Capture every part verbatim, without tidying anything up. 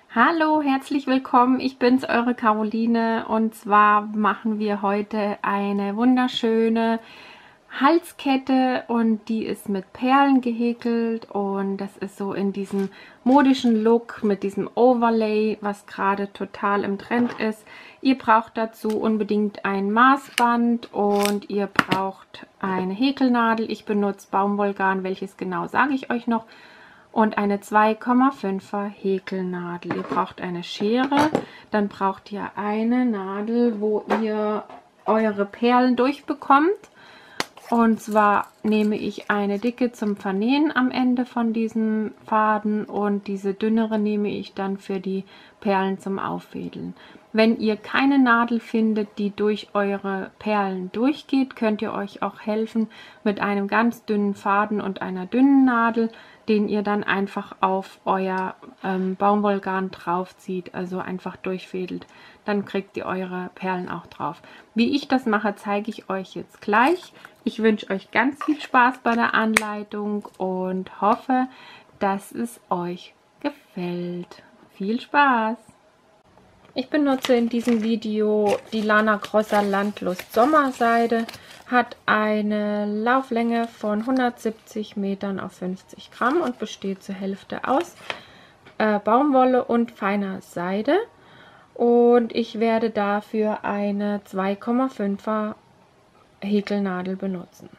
Hallo, herzlich willkommen. Ich bin's, eure Caroline, und zwar machen wir heute eine wunderschöne Halskette und die ist mit Perlen gehäkelt und das ist so in diesem modischen Look mit diesem Overlay, was gerade total im Trend ist. Ihr braucht dazu unbedingt ein Maßband und ihr braucht eine Häkelnadel. Ich benutze Baumwollgarn, welches genau sage ich euch noch. Und eine zwei Komma fünfer Häkelnadel. Ihr braucht eine Schere, dann braucht ihr eine Nadel, wo ihr eure Perlen durchbekommt. Und zwar nehme ich eine dicke zum Vernähen am Ende von diesem Faden und diese dünnere nehme ich dann für die Perlen zum Auffädeln. Wenn ihr keine Nadel findet, die durch eure Perlen durchgeht, könnt ihr euch auch helfen mit einem ganz dünnen Faden und einer dünnen Nadel, den ihr dann einfach auf euer ähm, Baumwollgarn draufzieht, also einfach durchfädelt. Dann kriegt ihr eure Perlen auch drauf. Wie ich das mache, zeige ich euch jetzt gleich. Ich wünsche euch ganz viel Spaß bei der Anleitung und hoffe, dass es euch gefällt. Viel Spaß! Ich benutze in diesem Video die Lana Grossa Landlust Sommerseide, hat eine Lauflänge von hundertsiebzig Metern auf fünfzig Gramm und besteht zur Hälfte aus äh, Baumwolle und feiner Seide. Und ich werde dafür eine zwei Komma fünfer Häkelnadel benutzen.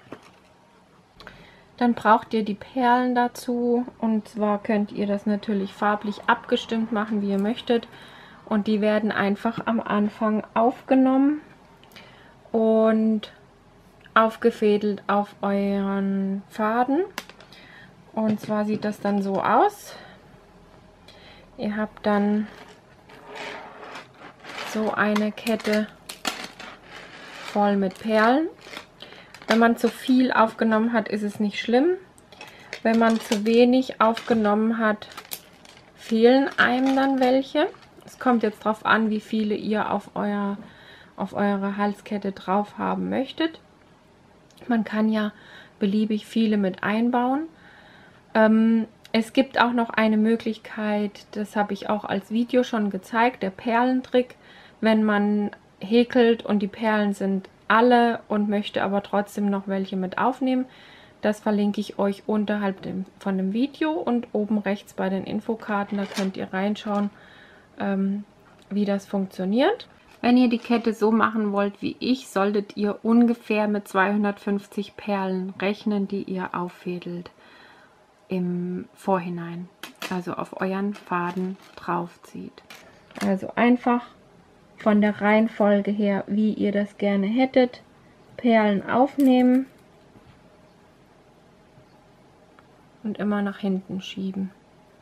Dann braucht ihr die Perlen dazu und zwar könnt ihr das natürlich farblich abgestimmt machen, wie ihr möchtet. Und die werden einfach am Anfang aufgenommen und aufgefädelt auf euren Faden. Und zwar sieht das dann so aus. Ihr habt dann so eine Kette voll mit Perlen. Wenn man zu viel aufgenommen hat, ist es nicht schlimm. Wenn man zu wenig aufgenommen hat, fehlen einem dann welche. Es kommt jetzt darauf an, wie viele ihr auf, euer, auf eure Halskette drauf haben möchtet. Man kann ja beliebig viele mit einbauen. Ähm, es gibt auch noch eine Möglichkeit, das habe ich auch als Video schon gezeigt, der Perlentrick. Wenn man häkelt und die Perlen sind alle und möchte aber trotzdem noch welche mit aufnehmen, das verlinke ich euch unterhalb dem, von dem Video und oben rechts bei den Infokarten, da könnt ihr reinschauen, ähm, wie das funktioniert. Wenn ihr die Kette so machen wollt wie ich, solltet ihr ungefähr mit zweihundertfünfzig Perlen rechnen, die ihr auffädelt im Vorhinein, also auf euren Faden draufzieht. Also einfach von der Reihenfolge her, wie ihr das gerne hättet, Perlen aufnehmen und immer nach hinten schieben.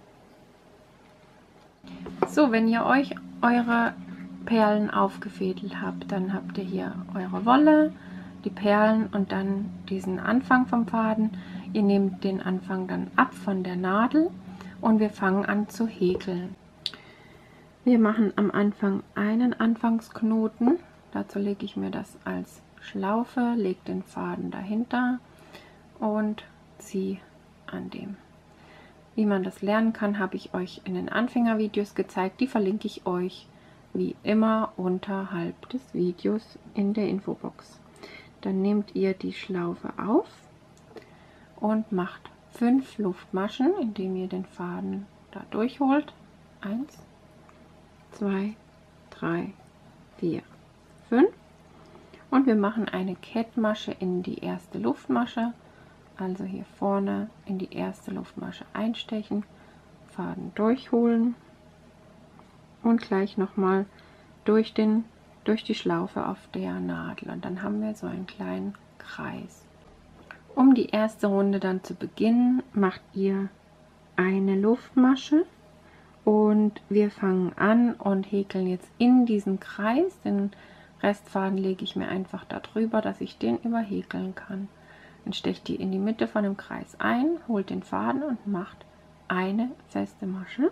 So, wenn ihr euch eure Perlen aufgefädelt habt, dann habt ihr hier eure Wolle, die Perlen und dann diesen Anfang vom Faden. Ihr nehmt den Anfang dann ab von der Nadel und wir fangen an zu häkeln. Wir machen am Anfang einen Anfangsknoten, dazu lege ich mir das als Schlaufe, lege den Faden dahinter und ziehe an dem. Wie man das lernen kann, habe ich euch in den Anfängervideos gezeigt, die verlinke ich euch wie immer unterhalb des Videos in der Infobox. Dann nehmt ihr die Schlaufe auf und macht fünf Luftmaschen, indem ihr den Faden da durchholt. Eins, zwei, drei, vier, fünf. Und wir machen eine Kettmasche in die erste Luftmasche. Also hier vorne in die erste Luftmasche einstechen, Faden durchholen und gleich nochmal durch, den, durch die Schlaufe auf der Nadel. Und dann haben wir so einen kleinen Kreis. Um die erste Runde dann zu beginnen, macht ihr eine Luftmasche und wir fangen an und häkeln jetzt in diesen Kreis. Den Restfaden lege ich mir einfach darüber, dass ich den überhäkeln kann. Dann stecht die in die Mitte von dem Kreis ein, holt den Faden und macht eine feste Masche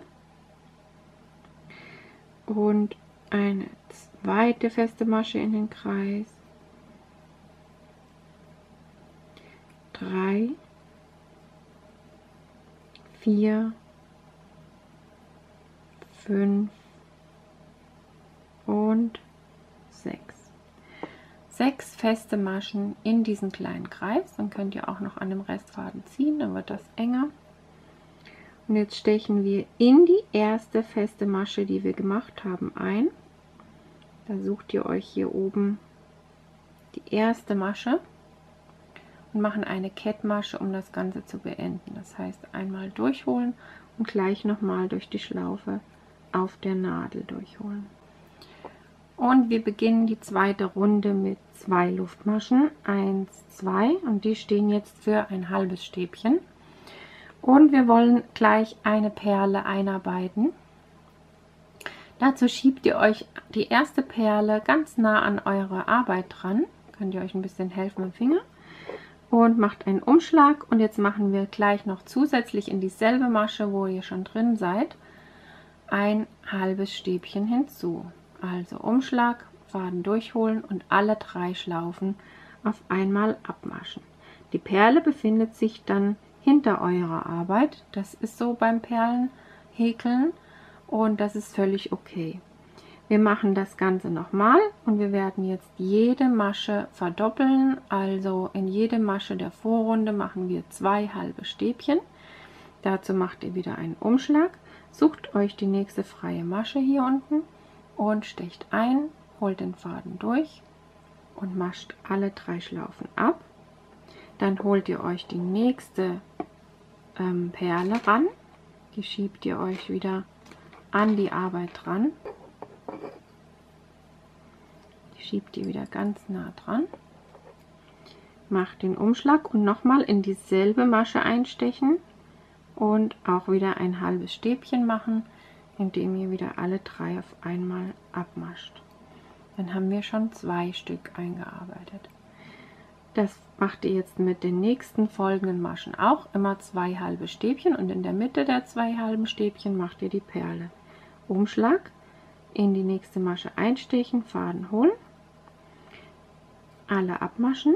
und eine zweite feste Masche in den Kreis, drei, vier, fünf und sechs. Sechs feste Maschen in diesen kleinen Kreis. Dann könnt ihr auch noch an dem Restfaden ziehen, dann wird das enger. Und jetzt stechen wir in die erste feste Masche, die wir gemacht haben, ein. Da sucht ihr euch hier oben die erste Masche und machen eine Kettmasche, um das Ganze zu beenden. Das heißt, einmal durchholen und gleich nochmal durch die Schlaufe auf der Nadel durchholen. Und wir beginnen die zweite Runde mit zwei Luftmaschen, eins, zwei, und die stehen jetzt für ein halbes Stäbchen. Und wir wollen gleich eine Perle einarbeiten. Dazu schiebt ihr euch die erste Perle ganz nah an eure Arbeit dran. Könnt ihr euch ein bisschen helfen mit dem Finger. Und macht einen Umschlag. Und jetzt machen wir gleich noch zusätzlich in dieselbe Masche, wo ihr schon drin seid, ein halbes Stäbchen hinzu. Also Umschlag, Faden durchholen und alle drei Schlaufen auf einmal abmaschen. Die Perle befindet sich dann hinter eurer Arbeit. Das ist so beim Perlenhäkeln und das ist völlig okay. Wir machen das Ganze nochmal und wir werden jetzt jede Masche verdoppeln. Also in jede Masche der Vorrunde machen wir zwei halbe Stäbchen. Dazu macht ihr wieder einen Umschlag, sucht euch die nächste freie Masche hier unten und stecht ein, holt den Faden durch und mascht alle drei Schlaufen ab. Dann holt ihr euch die nächste ähm, Perle ran, die schiebt ihr euch wieder an die Arbeit dran, die schiebt ihr wieder ganz nah dran, macht den Umschlag und nochmal in dieselbe Masche einstechen und auch wieder ein halbes Stäbchen machen, indem ihr wieder alle drei auf einmal abmascht. Dann haben wir schon zwei Stück eingearbeitet. Das macht ihr jetzt mit den nächsten folgenden Maschen auch, immer zwei halbe Stäbchen und in der Mitte der zwei halben Stäbchen macht ihr die Perle. Umschlag, in die nächste Masche einstechen, Faden holen, alle abmaschen.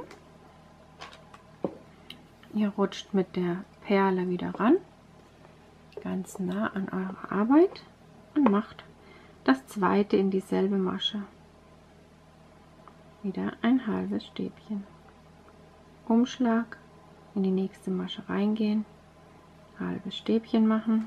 Ihr rutscht mit der Perle wieder ran, ganz nah an eure Arbeit und macht das zweite in dieselbe Masche. Wieder ein halbes Stäbchen. Umschlag, in die nächste Masche reingehen, halbes Stäbchen machen,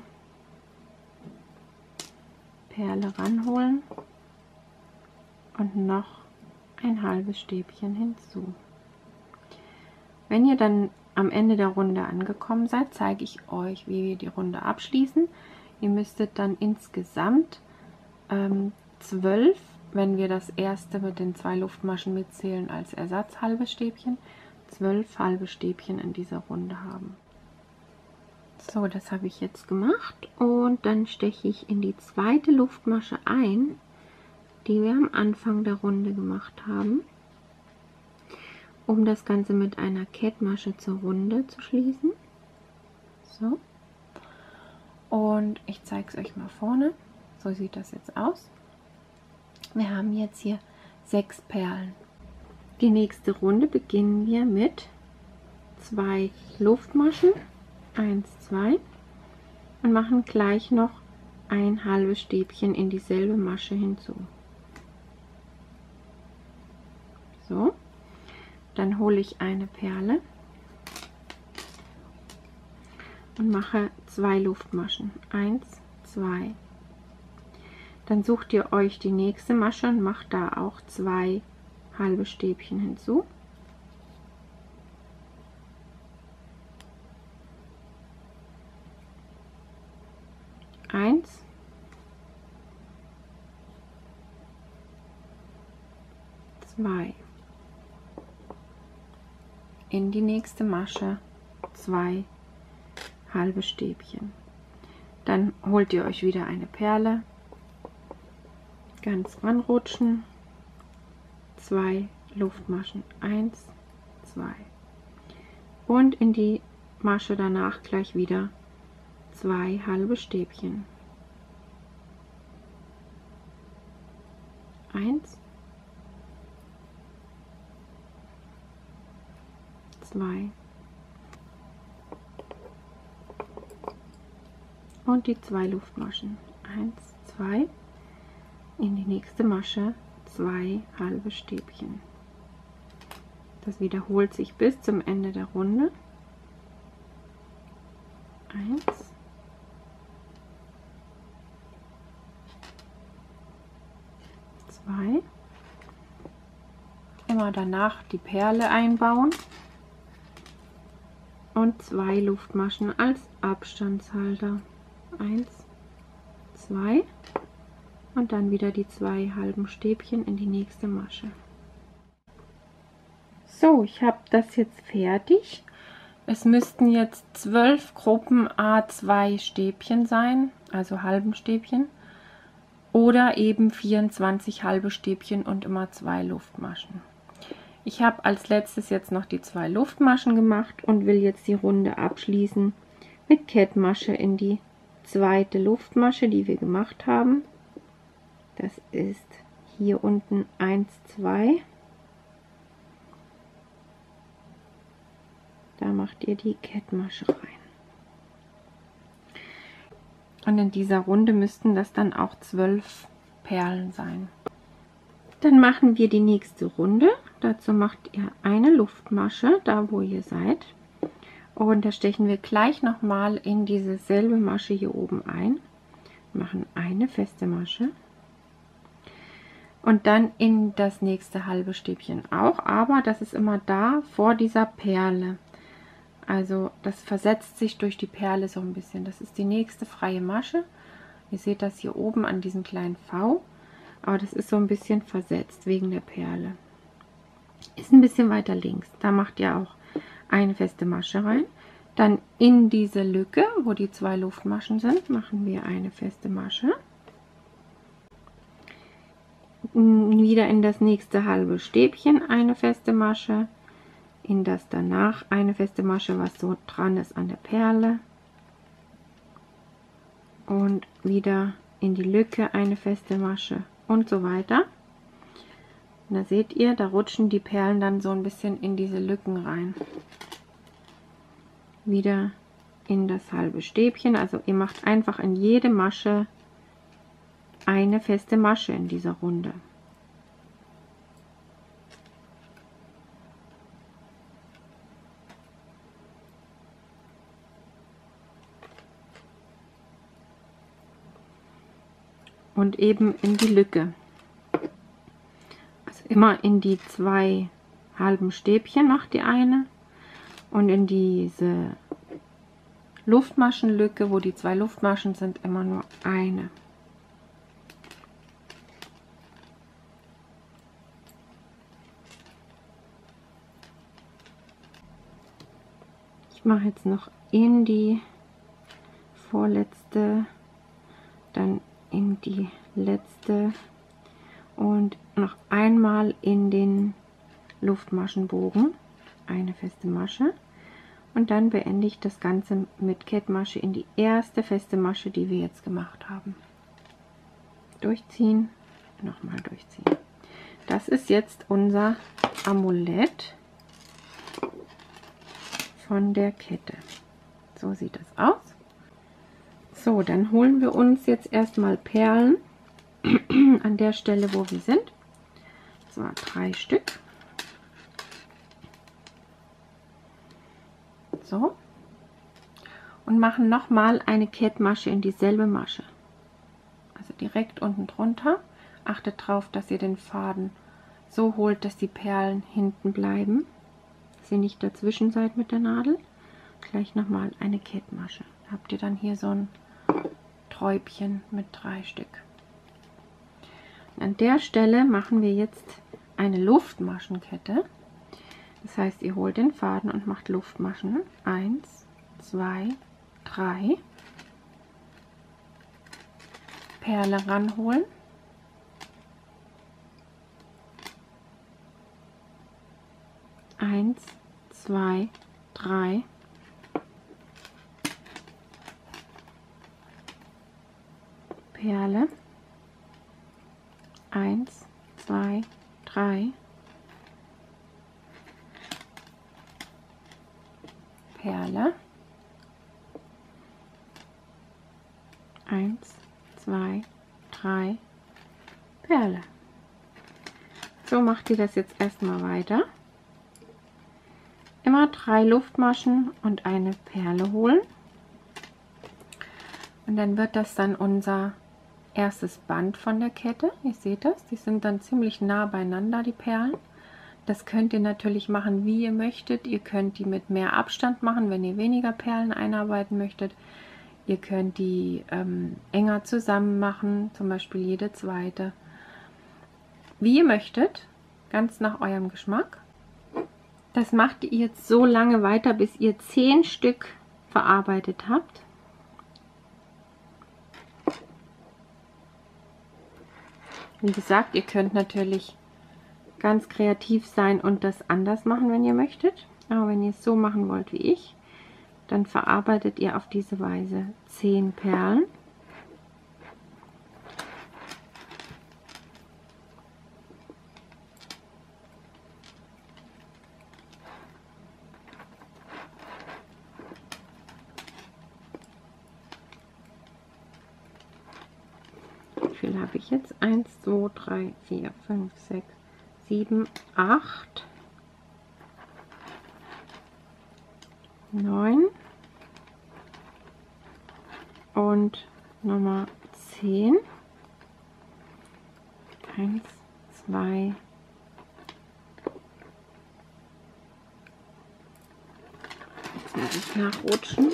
Perle ranholen und noch ein halbes Stäbchen hinzu. Wenn ihr dann am Ende der Runde angekommen seid, zeige ich euch, wie wir die Runde abschließen. Ihr müsstet dann insgesamt ähm, zwölf, wenn wir das erste mit den zwei Luftmaschen mitzählen als Ersatz halbes Stäbchen, zwölf halbe Stäbchen in dieser Runde haben. So, das habe ich jetzt gemacht und dann steche ich in die zweite Luftmasche ein, die wir am Anfang der Runde gemacht haben, um das Ganze mit einer Kettmasche zur Runde zu schließen. So. Und ich zeige es euch mal vorne. So sieht das jetzt aus. Wir haben jetzt hier sechs Perlen. Die nächste Runde beginnen wir mit zwei Luftmaschen, eins, zwei, und machen gleich noch ein halbes Stäbchen in dieselbe Masche hinzu. So, dann hole ich eine Perle und mache zwei Luftmaschen, eins, zwei. Dann sucht ihr euch die nächste Masche und macht da auch zwei halbe Stäbchen hinzu. Eins, zwei. In die nächste Masche zwei halbe Stäbchen. Dann holt ihr euch wieder eine Perle, ganz ranrutschen, zwei Luftmaschen, eins, zwei, und in die Masche danach gleich wieder zwei halbe Stäbchen, eins, zwei und die zwei Luftmaschen, eins, zwei, in die nächste Masche zwei halbe Stäbchen. Das wiederholt sich bis zum Ende der Runde. Eins, zwei. Immer danach die Perle einbauen und zwei Luftmaschen als Abstandshalter. Eins, zwei und dann wieder die zwei halben Stäbchen in die nächste Masche. So, ich habe das jetzt fertig. Es müssten jetzt zwölf Gruppen A zwei Stäbchen sein, also halben Stäbchen, oder eben vierundzwanzig halbe Stäbchen und immer zwei Luftmaschen. Ich habe als letztes jetzt noch die zwei Luftmaschen gemacht und will jetzt die Runde abschließen mit Kettmasche in die zweite Luftmasche, die wir gemacht haben. Das ist hier unten eins, zwei. Da macht ihr die Kettmasche rein. Und in dieser Runde müssten das dann auch zwölf Perlen sein. Dann machen wir die nächste Runde. Dazu macht ihr eine Luftmasche, da wo ihr seid. Und da stechen wir gleich nochmal in diese selbe Masche hier oben ein. Machen eine feste Masche. Und dann in das nächste halbe Stäbchen auch. Aber das ist immer da vor dieser Perle. Also das versetzt sich durch die Perle so ein bisschen. Das ist die nächste freie Masche. Ihr seht das hier oben an diesem kleinen V. Aber das ist so ein bisschen versetzt wegen der Perle. Ist ein bisschen weiter links. Da macht ihr auch eine feste Masche rein. Dann in diese Lücke, wo die zwei Luftmaschen sind, machen wir eine feste Masche. Wieder in das nächste halbe Stäbchen eine feste Masche. In das danach eine feste Masche, was so dran ist an der Perle. Und wieder in die Lücke eine feste Masche. Und so weiter. Und da seht ihr, da rutschen die Perlen dann so ein bisschen in diese Lücken rein. Wieder in das halbe Stäbchen. Also ihr macht einfach in jede Masche eine feste Masche in dieser Runde. Und eben in die Lücke. Also immer in die zwei halben Stäbchen macht ihr eine und in diese Luftmaschenlücke, wo die zwei Luftmaschen sind, immer nur eine. Ich mache jetzt noch in die vorletzte, dann in die letzte und noch einmal in den Luftmaschenbogen eine feste Masche und dann beende ich das Ganze mit Kettmasche in die erste feste Masche, die wir jetzt gemacht haben. Durchziehen, nochmal durchziehen. Das ist jetzt unser Amulett von der Kette. So sieht es aus. So, dann holen wir uns jetzt erstmal Perlen an der Stelle, wo wir sind. Das war drei Stück. So. Und machen nochmal eine Kettmasche in dieselbe Masche. Also direkt unten drunter. Achtet darauf, dass ihr den Faden so holt, dass die Perlen hinten bleiben. Dass ihr nicht dazwischen seid mit der Nadel. Gleich nochmal eine Kettmasche. Da habt ihr dann hier so ein Träubchen mit drei Stück. An der Stelle machen wir jetzt eine Luftmaschenkette. Das heißt, ihr holt den Faden und macht Luftmaschen. eins, zwei, drei. Perle ranholen. eins, zwei, drei. Perle. eins, zwei, drei. Perle. eins, zwei, drei Perle. So macht ihr das jetzt erstmal weiter. Immer drei Luftmaschen und eine Perle holen. Und dann wird das dann unser erstes Band von der Kette. Ihr seht das, die sind dann ziemlich nah beieinander, die Perlen. Das könnt ihr natürlich machen, wie ihr möchtet. Ihr könnt die mit mehr Abstand machen, wenn ihr weniger Perlen einarbeiten möchtet. Ihr könnt die ähm, enger zusammen machen, zum Beispiel jede zweite. Wie ihr möchtet, ganz nach eurem Geschmack. Das macht ihr jetzt so lange weiter, bis ihr zehn Stück verarbeitet habt. Wie gesagt, ihr könnt natürlich ganz kreativ sein und das anders machen, wenn ihr möchtet. Aber wenn ihr es so machen wollt wie ich, dann verarbeitet ihr auf diese Weise zehn Perlen. Wie viel habe ich jetzt? eins, zwei, drei, vier, fünf, sechs, sieben, acht, neun und Nummer zehn. eins, zwei, jetzt muss ich nachrutschen.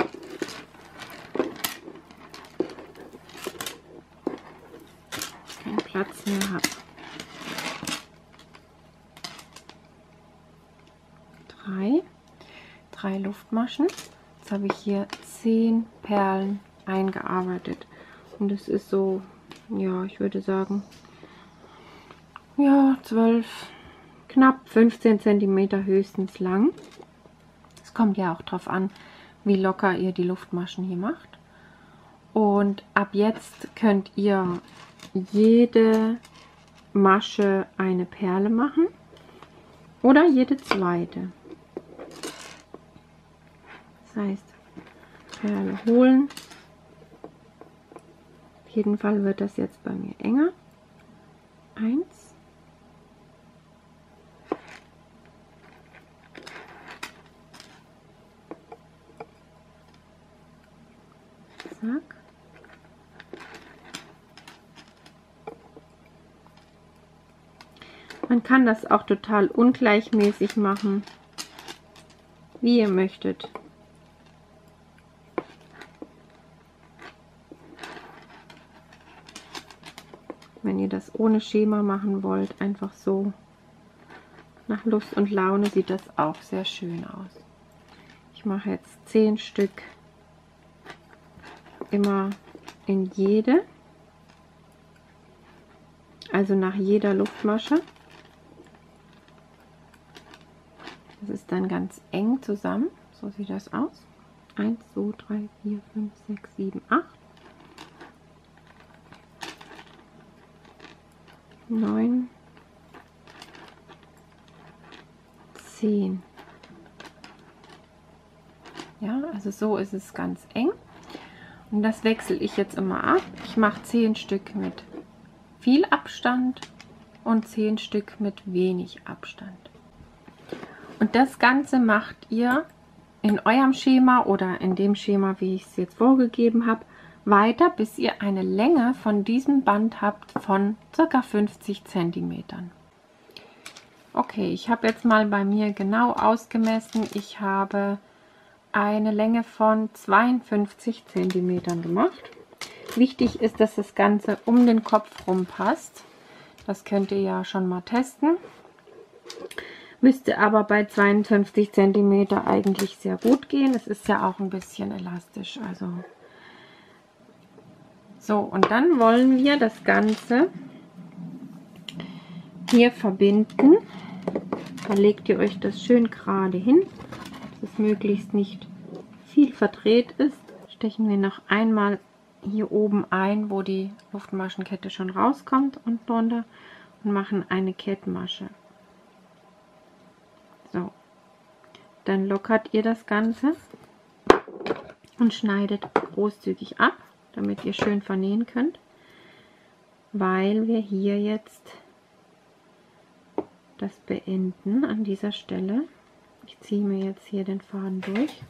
Keinen Platz mehr habe. Drei, drei Luftmaschen. Jetzt habe ich hier zehn Perlen eingearbeitet und es ist so, ja, ich würde sagen, ja, zwölf, knapp fünfzehn Zentimeter höchstens lang. Es kommt ja auch drauf an, wie locker ihr die Luftmaschen hier macht. Und ab jetzt könnt ihr jede Masche eine Perle machen oder jede zweite. Das heißt, Perle holen. Auf jeden Fall wird das jetzt bei mir enger. Eins. Zack. Man kann das auch total ungleichmäßig machen, wie ihr möchtet. Wenn ihr das ohne Schema machen wollt, einfach so nach Lust und Laune, sieht das auch sehr schön aus. Ich mache jetzt zehn Stück immer in jede, also nach jeder Luftmasche. Das ist dann ganz eng zusammen, so sieht das aus. eins, zwei, drei, vier, fünf, sechs, sieben, acht. neun, zehn. Ja, also so ist es ganz eng. Und das wechsle ich jetzt immer ab. Ich mache zehn Stück mit viel Abstand und zehn Stück mit wenig Abstand. Und das Ganze macht ihr in eurem Schema oder in dem Schema, wie ich es jetzt vorgegeben habe, weiter, bis ihr eine Länge von diesem Band habt von ca. fünfzig Zentimetern. Okay, ich habe jetzt mal bei mir genau ausgemessen. Ich habe eine Länge von zweiundfünfzig Zentimetern gemacht. Wichtig ist, dass das Ganze um den Kopf rum passt. Das könnt ihr ja schon mal testen. Müsste aber bei zweiundfünfzig Zentimeter eigentlich sehr gut gehen. Es ist ja auch ein bisschen elastisch. Also so, und dann wollen wir das Ganze hier verbinden. Da legt ihr euch das schön gerade hin, dass es möglichst nicht viel verdreht ist. Stechen wir noch einmal hier oben ein, wo die Luftmaschenkette schon rauskommt und drunter, und machen eine Kettmasche. So, dann lockert ihr das Ganze und schneidet großzügig ab, damit ihr schön vernähen könnt. weil wir hier jetzt das beenden an dieser Stelle. Ich ziehe mir jetzt hier den Faden durch.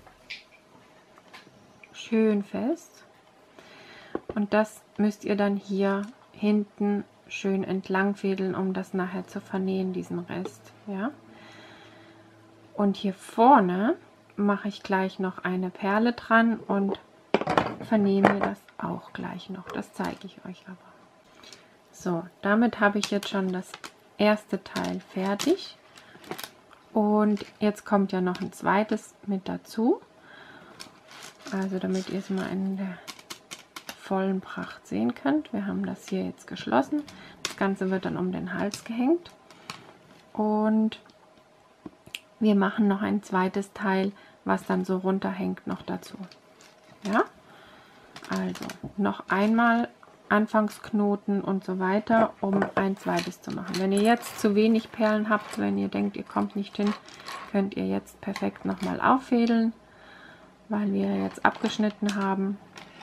Schön fest. Und das müsst ihr dann hier hinten schön entlang fädeln, um das nachher zu vernähen, diesen Rest. Ja? Und hier vorne mache ich gleich noch eine Perle dran und vernähe mir das auch gleich noch. Das zeige ich euch aber. So, damit habe ich jetzt schon das erste Teil fertig. Und jetzt kommt ja noch ein zweites mit dazu. Also damit ihr es mal in der vollen Pracht sehen könnt. Wir haben das hier jetzt geschlossen. Das Ganze wird dann um den Hals gehängt. Und wir machen noch ein zweites Teil, was dann so runterhängt, noch dazu. Ja? Also noch einmal Anfangsknoten und so weiter, um ein zweites zu machen. Wenn ihr jetzt zu wenig Perlen habt, wenn ihr denkt, ihr kommt nicht hin, könnt ihr jetzt perfekt nochmal auffädeln, weil wir jetzt abgeschnitten haben.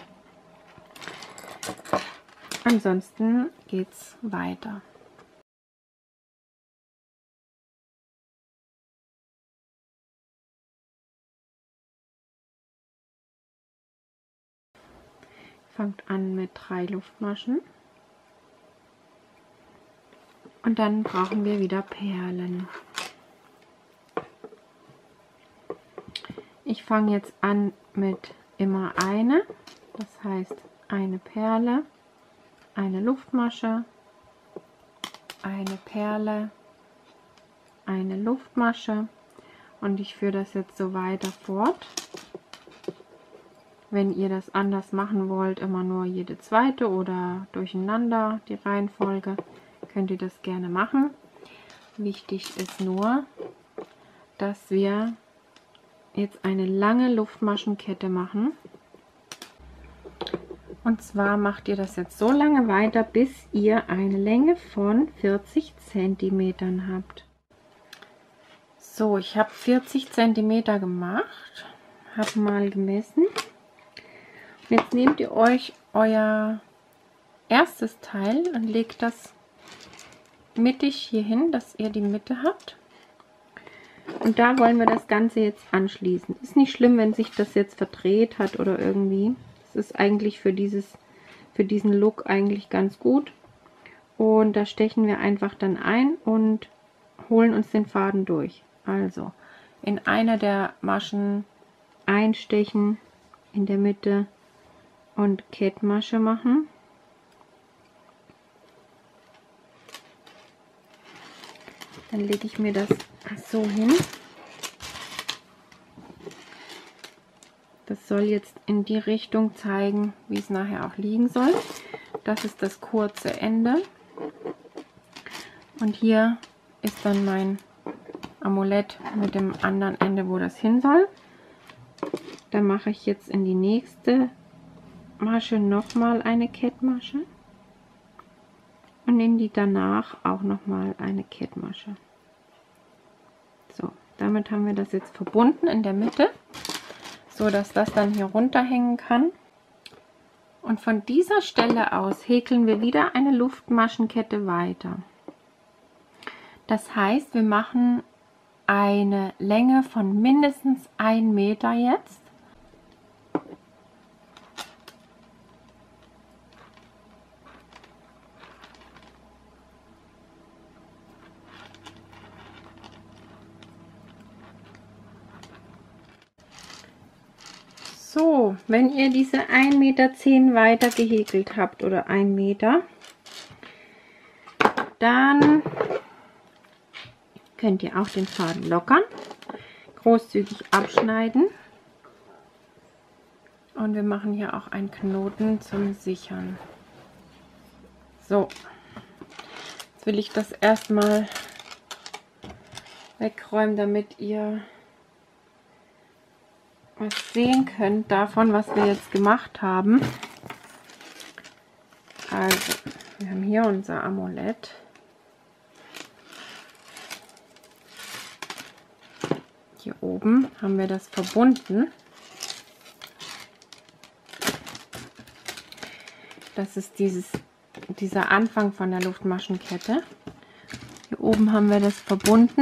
Ansonsten geht's weiter. Fangt an mit drei Luftmaschen und dann brauchen wir wieder Perlen. Ich fange jetzt an mit immer eine, das heißt eine Perle, eine Luftmasche, eine Perle, eine Luftmasche und ich führe das jetzt so weiter fort. Wenn ihr das anders machen wollt, immer nur jede zweite oder durcheinander die Reihenfolge, könnt ihr das gerne machen. Wichtig ist nur, dass wir jetzt eine lange Luftmaschenkette machen. Und zwar macht ihr das jetzt so lange weiter, bis ihr eine Länge von vierzig Zentimetern habt. So, ich habe vierzig Zentimeter gemacht, habe mal gemessen. Jetzt nehmt ihr euch euer erstes Teil und legt das mittig hier hin, dass ihr die Mitte habt. Und da wollen wir das Ganze jetzt anschließen. Ist nicht schlimm, wenn sich das jetzt verdreht hat oder irgendwie. Das ist eigentlich für dieses, für diesen Look eigentlich ganz gut. Und da stechen wir einfach dann ein und holen uns den Faden durch. Also in eine der Maschen einstechen in der Mitte und Kettmasche machen. Dann lege ich mir das so hin. Das soll jetzt in die Richtung zeigen, wie es nachher auch liegen soll. Das ist das kurze Ende. Und hier ist dann mein Amulett mit dem anderen Ende, wo das hin soll. Da mache ich jetzt in die nächste Masche nochmal eine Kettmasche und in die danach auch nochmal eine Kettmasche. So, damit haben wir das jetzt verbunden in der Mitte, so dass das dann hier runterhängen kann. Und von dieser Stelle aus häkeln wir wieder eine Luftmaschenkette weiter. Das heißt, wir machen eine Länge von mindestens ein Meter jetzt. So, wenn ihr diese ein Meter zehn weiter gehäkelt habt oder ein Meter, dann könnt ihr auch den Faden lockern, großzügig abschneiden und wir machen hier auch einen Knoten zum Sichern. So, jetzt will ich das erstmal wegräumen, damit ihr was sehen könnt davon, was wir jetzt gemacht haben. Also, wir haben hier unser Amulett. Hier oben haben wir das verbunden. Das ist dieses dieser Anfang von der Luftmaschenkette. Hier oben haben wir das verbunden.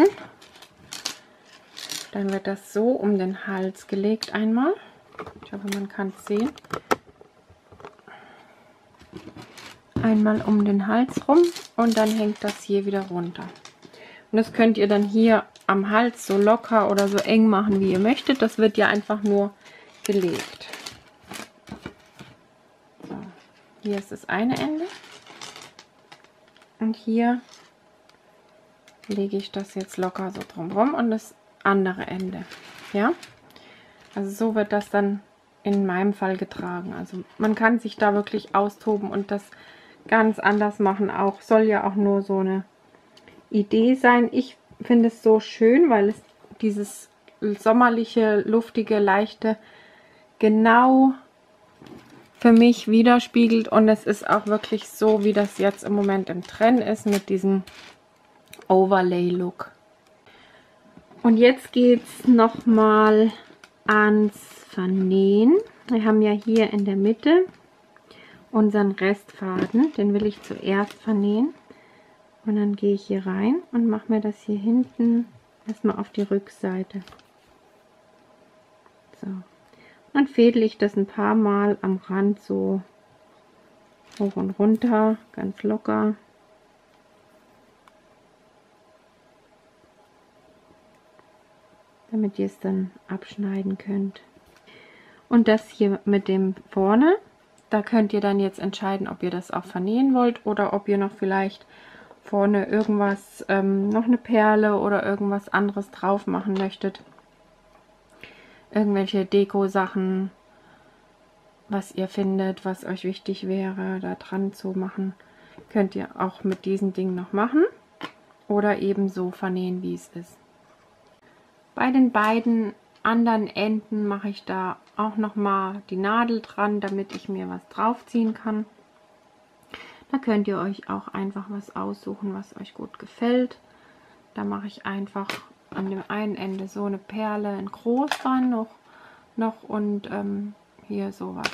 Dann wird das so um den Hals gelegt einmal. Ich hoffe, man kann es sehen. Einmal um den Hals rum und dann hängt das hier wieder runter. Und das könnt ihr dann hier am Hals so locker oder so eng machen, wie ihr möchtet. Das wird ja einfach nur gelegt. So, hier ist das eine Ende. Und hier lege ich das jetzt locker so drumherum und das andere Ende. Ja, also so wird das dann in meinem Fall getragen. Also man kann sich da wirklich austoben und das ganz anders machen. Auch soll ja auch nur so eine Idee sein. Ich finde es so schön, weil es dieses sommerliche, luftige, leichte genau für mich widerspiegelt und es ist auch wirklich so, wie das jetzt im Moment im Trend ist mit diesem Overlay-Look. Und jetzt geht es nochmal ans Vernähen. Wir haben ja hier in der Mitte unseren Restfaden, den will ich zuerst vernähen. Und dann gehe ich hier rein und mache mir das hier hinten erstmal auf die Rückseite. So. Dann fädel ich das ein paar Mal am Rand so hoch und runter, ganz locker. Damit ihr es dann abschneiden könnt. Und das hier mit dem vorne, da könnt ihr dann jetzt entscheiden, ob ihr das auch vernähen wollt oder ob ihr noch vielleicht vorne irgendwas, ähm, noch eine Perle oder irgendwas anderes drauf machen möchtet. Irgendwelche Deko-Sachen, was ihr findet, was euch wichtig wäre, da dran zu machen, könnt ihr auch mit diesem Ding noch machen oder eben so vernähen, wie es ist. Bei den beiden anderen Enden mache ich da auch noch mal die Nadel dran, damit ich mir was draufziehen kann. Da könnt ihr euch auch einfach was aussuchen, was euch gut gefällt. Da mache ich einfach an dem einen Ende so eine Perle in groß dran noch, noch und ähm, hier sowas.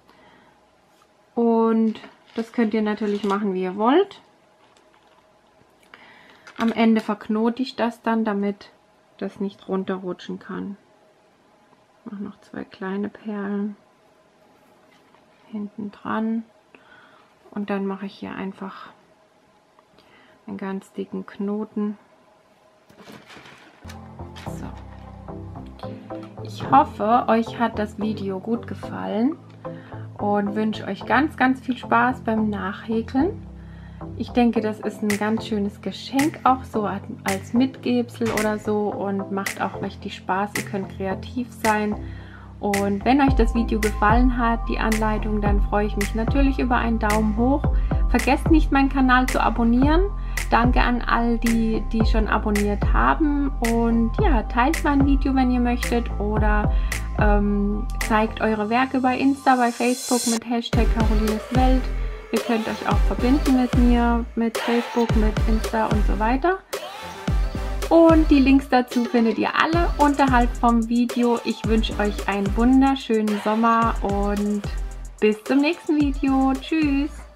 Und das könnt ihr natürlich machen, wie ihr wollt. Am Ende verknote ich das dann, damit das nicht runterrutschen kann. Ich mache noch zwei kleine Perlen hinten dran und dann mache ich hier einfach einen ganz dicken Knoten. So. Ich hoffe, euch hat das Video gut gefallen und wünsche euch ganz, ganz viel Spaß beim Nachhäkeln. Ich denke, das ist ein ganz schönes Geschenk, auch so als Mitgebsel oder so und macht auch richtig Spaß. Ihr könnt kreativ sein. Und wenn euch das Video gefallen hat, die Anleitung, dann freue ich mich natürlich über einen Daumen hoch. Vergesst nicht, meinen Kanal zu abonnieren. Danke an all die, die schon abonniert haben. Und ja, teilt mein Video, wenn ihr möchtet. Oder ähm, zeigt eure Werke bei Insta, bei Facebook mit Hashtag Carolines Welt. Ihr könnt euch auch verbinden mit mir, mit Facebook, mit Insta und so weiter. Und die Links dazu findet ihr alle unterhalb vom Video. Ich wünsche euch einen wunderschönen Sommer und bis zum nächsten Video. Tschüss!